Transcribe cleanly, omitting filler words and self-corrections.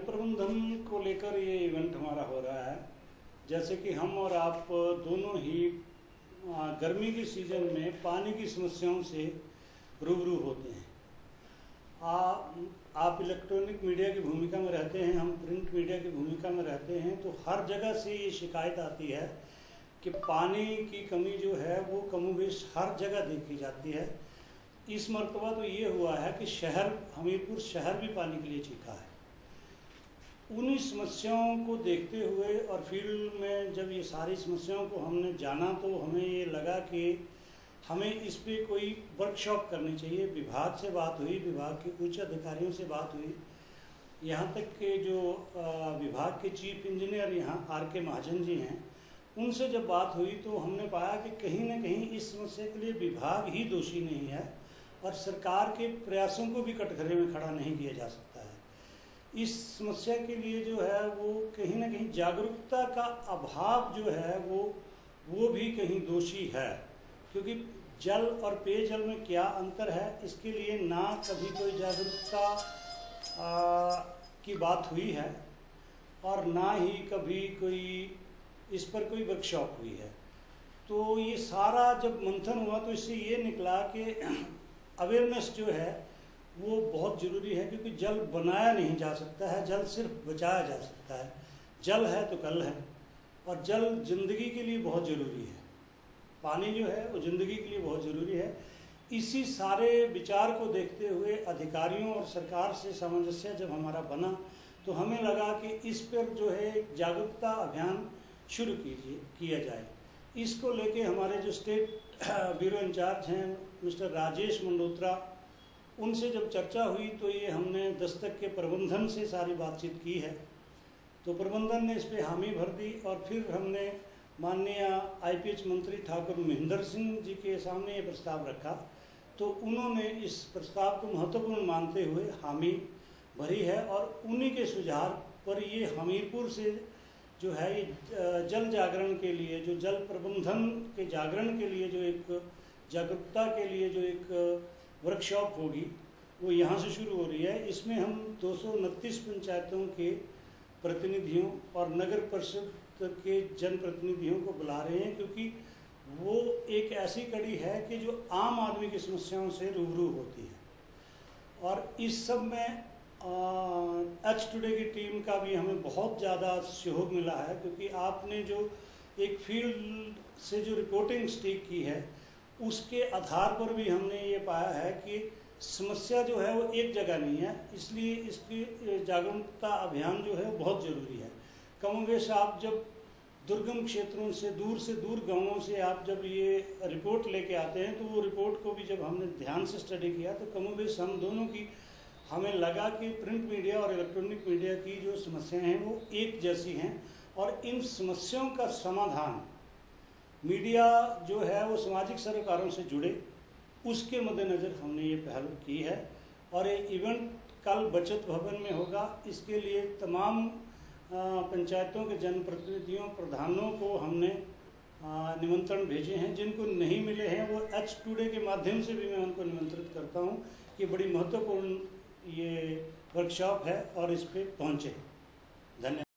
प्रबंधन को लेकर ये इवेंट हमारा हो रहा है। जैसे कि हम और आप दोनों ही गर्मी के सीजन में पानी की समस्याओं से रूबरू होते हैं। आप इलेक्ट्रॉनिक मीडिया की भूमिका में रहते हैं, हम प्रिंट मीडिया की भूमिका में रहते हैं, तो हर जगह से ये शिकायत आती है कि पानी की कमी जो है वो कमोबेश हर जगह देखी जाती है। इस मरतबा तो ये हुआ है कि हमीरपुर शहर भी पानी के लिए चीखा है। उन्हीं समस्याओं को देखते हुए और फील्ड में जब ये सारी समस्याओं को हमने जाना तो हमें ये लगा कि हमें इस पे कोई वर्कशॉप करनी चाहिए। विभाग से बात हुई, विभाग के उच्च अधिकारियों से बात हुई, यहाँ तक के जो विभाग के चीफ इंजीनियर यहाँ R.K. महाजन जी हैं, उनसे जब बात हुई तो हमने पाया कि कहीं ना कहीं इस समस्या के लिए विभाग ही दोषी नहीं है और सरकार के प्रयासों को भी कटघरे में खड़ा नहीं किया जा सकता है। इस समस्या के लिए जो है वो कहीं ना कहीं जागरूकता का अभाव जो है वो भी कहीं दोषी है, क्योंकि जल और पेयजल में क्या अंतर है इसके लिए ना कभी कोई जागरूकता की बात हुई है और ना ही कभी कोई इस पर कोई वर्कशॉप हुई है। तो ये सारा जब मंथन हुआ तो इससे ये निकला कि अवेयरनेस जो है वो बहुत ज़रूरी है, क्योंकि जल बनाया नहीं जा सकता है, जल सिर्फ बचाया जा सकता है। जल है तो कल है और जल जिंदगी के लिए बहुत ज़रूरी है। पानी जो है वो जिंदगी के लिए बहुत ज़रूरी है। इसी सारे विचार को देखते हुए अधिकारियों और सरकार से सामंजस्य जब हमारा बना तो हमें लगा कि इस पर जो है एक जागरूकता अभियान शुरू किया जाए। इसको लेके हमारे जो स्टेट ब्यूरो इंचार्ज हैं मिस्टर राजेश मंडोत्रा, उनसे जब चर्चा हुई तो ये हमने दस्तक के प्रबंधन से सारी बातचीत की है। तो प्रबंधन ने इस पे हामी भर दी और फिर हमने माननीय IPH मंत्री ठाकुर महेंद्र सिंह जी के सामने ये प्रस्ताव रखा, तो उन्होंने इस प्रस्ताव को महत्वपूर्ण मानते हुए हामी भरी है और उन्हीं के सुझाव पर ये हमीरपुर से जो है ये जल जागरण के लिए, जो जल प्रबंधन के जागरण के लिए, जो एक जागरूकता के लिए जो एक वर्कशॉप होगी वो यहाँ से शुरू हो रही है। इसमें हम 229 पंचायतों के प्रतिनिधियों और नगर परिषद के जनप्रतिनिधियों को बुला रहे हैं, क्योंकि वो एक ऐसी कड़ी है कि जो आम आदमी की समस्याओं से रूबरू होती है। और इस सब में H टुडे की टीम का भी हमें बहुत ज़्यादा सहयोग मिला है, क्योंकि आपने जो एक फील्ड से जो रिपोर्टिंग स्टिक की है उसके आधार पर भी हमने ये पाया है कि समस्या जो है वो एक जगह नहीं है, इसलिए इसकी जागरूकता अभियान जो है वो बहुत ज़रूरी है। कमोबेश आप जब दुर्गम क्षेत्रों से दूर गांवों से आप जब ये रिपोर्ट लेके आते हैं तो वो रिपोर्ट को भी जब हमने ध्यान से स्टडी किया तो कमोबेश हम दोनों की हमें लगा कि प्रिंट मीडिया और इलेक्ट्रॉनिक मीडिया की जो समस्याएं हैं वो एक जैसी हैं और इन समस्याओं का समाधान मीडिया जो है वो सामाजिक सरोकारों से जुड़े, उसके मद्देनज़र हमने ये पहल की है। और ये इवेंट कल बचत भवन में होगा। इसके लिए तमाम पंचायतों के जनप्रतिनिधियों, प्रधानों को हमने निमंत्रण भेजे हैं। जिनको नहीं मिले हैं वो H टुडे के माध्यम से भी मैं उनको निमंत्रित करता हूँ कि बड़ी महत्वपूर्ण ये वर्कशॉप है और इस पे पहुँचे। धन्यवाद।